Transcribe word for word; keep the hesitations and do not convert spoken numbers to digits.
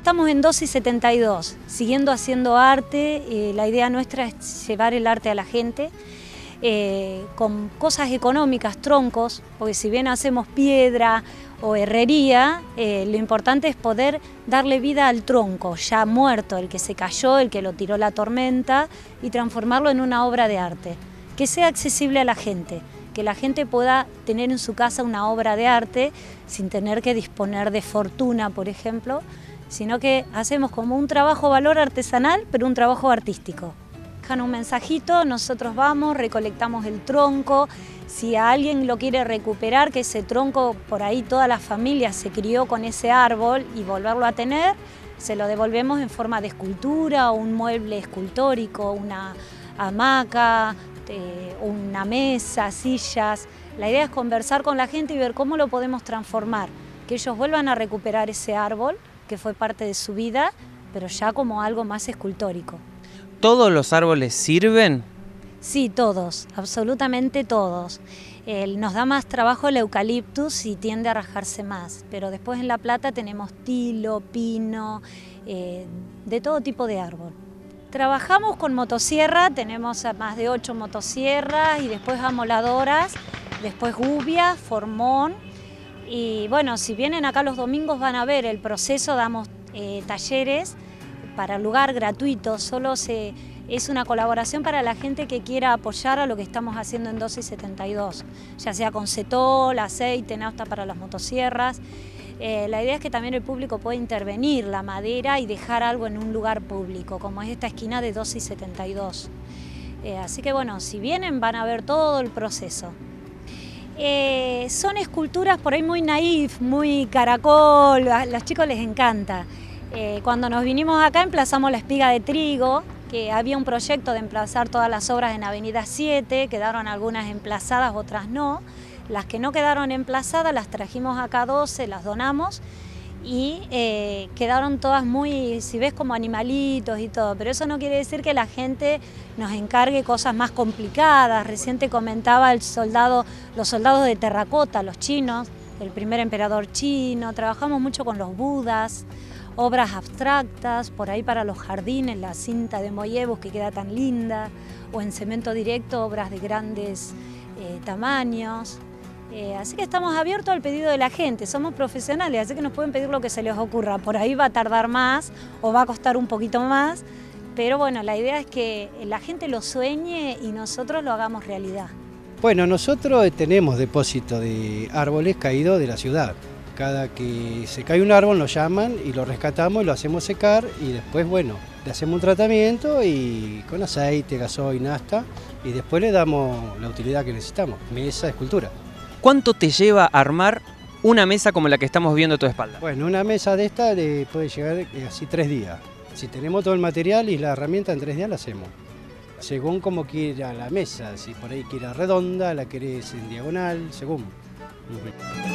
estamos en dos y setenta y dos, siguiendo haciendo arte. Eh, la idea nuestra es llevar el arte a la gente, eh, con cosas económicas, troncos, porque si bien hacemos piedra o herrería, eh, lo importante es poder darle vida al tronco, ya muerto, el que se cayó, el que lo tiró la tormenta, y transformarlo en una obra de arte, que sea accesible a la gente, que la gente pueda tener en su casa una obra de arte sin tener que disponer de fortuna, por ejemplo, sino que hacemos como un trabajo valor artesanal, pero un trabajo artístico. Dejan un mensajito, nosotros vamos, recolectamos el tronco. Si a alguien lo quiere recuperar, que ese tronco por ahí toda la familia se crió con ese árbol, y volverlo a tener, se lo devolvemos en forma de escultura, o un mueble escultórico, una hamaca, eh, una mesa, sillas. La idea es conversar con la gente y ver cómo lo podemos transformar, que ellos vuelvan a recuperar ese árbol que fue parte de su vida, pero ya como algo más escultórico. ¿Todos los árboles sirven? Sí, todos, absolutamente todos. Eh, nos da más trabajo el eucaliptus y tiende a rajarse más, pero después en La Plata tenemos tilo, pino, eh, de todo tipo de árbol. Trabajamos con motosierra, tenemos más de ocho motosierras, y después amoladoras, después gubias, formón. Y bueno, si vienen acá los domingos van a ver el proceso, damos eh, talleres para el lugar gratuito, solo se, es una colaboración para la gente que quiera apoyar a lo que estamos haciendo en dos y setenta y dos, ya sea con cetol, aceite, nafta para las motosierras. Eh, la idea es que también el público pueda intervenir la madera y dejar algo en un lugar público, como es esta esquina de dos y setenta y dos. Eh, así que bueno, si vienen van a ver todo el proceso. Eh, son esculturas por ahí muy naif, muy caracol, a los chicos les encanta. Eh, cuando nos vinimos acá emplazamos la espiga de trigo, que había un proyecto de emplazar todas las obras en Avenida siete, quedaron algunas emplazadas, otras no. Las que no quedaron emplazadas las trajimos acá a doce, las donamos, y eh, quedaron todas muy, si ves, como animalitos y todo, pero eso no quiere decir que la gente nos encargue cosas más complicadas. Recién te comentaba el soldado, los soldados de terracota, los chinos, el primer emperador chino. Trabajamos mucho con los budas, obras abstractas, por ahí para los jardines, la cinta de Moyebus que queda tan linda, o en cemento directo, obras de grandes eh, tamaños. Eh, así que estamos abiertos al pedido de la gente, somos profesionales, así que nos pueden pedir lo que se les ocurra. Por ahí va a tardar más o va a costar un poquito más, pero bueno, la idea es que la gente lo sueñe y nosotros lo hagamos realidad. Bueno, nosotros tenemos depósito de árboles caídos de la ciudad. Cada que se cae un árbol nos llaman y lo rescatamos y lo hacemos secar, y después, bueno, le hacemos un tratamiento y con aceite, gasoil, nafta, y después le damos la utilidad que necesitamos, mesa, escultura. ¿Cuánto te lleva armar una mesa como la que estamos viendo a tu espalda? Bueno, una mesa de esta le puede llegar así tres días. Si tenemos todo el material y la herramienta, en tres días la hacemos. Según como quiera la mesa, si por ahí quiera redonda, la querés en diagonal, según. Uh-huh.